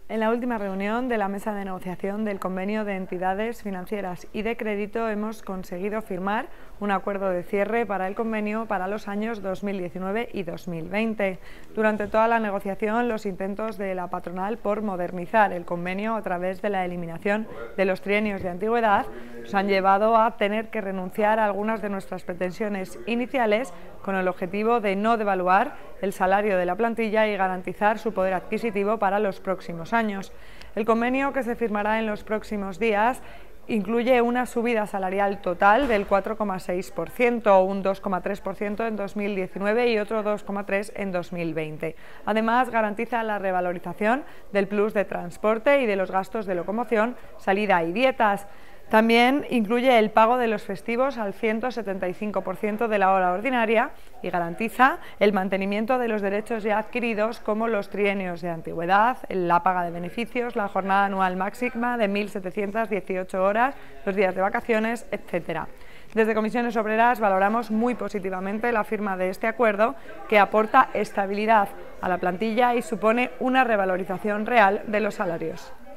En la última reunión de la mesa de negociación del convenio de entidades financieras y de crédito hemos conseguido firmar un acuerdo de cierre para el convenio para los años 2019 y 2020. Durante toda la negociación, los intentos de la patronal por modernizar el convenio a través de la eliminación de los trienios de antigüedad nos han llevado a tener que renunciar a algunas de nuestras pretensiones iniciales con el objetivo de no devaluar el salario de la plantilla y garantizar su poder adquisitivo para los próximos años. El convenio que se firmará en los próximos días incluye una subida salarial total del 4,6%, un 2,3% en 2019 y otro 2,3% en 2020. Además, garantiza la revalorización del plus de transporte y de los gastos de locomoción, salida y dietas. También incluye el pago de los festivos al 175% de la hora ordinaria y garantiza el mantenimiento de los derechos ya adquiridos como los trienios de antigüedad, la paga de beneficios, la jornada anual máxima de 1.718 horas, los días de vacaciones, etc. Desde Comisiones Obreras valoramos muy positivamente la firma de este acuerdo que aporta estabilidad a la plantilla y supone una revalorización real de los salarios.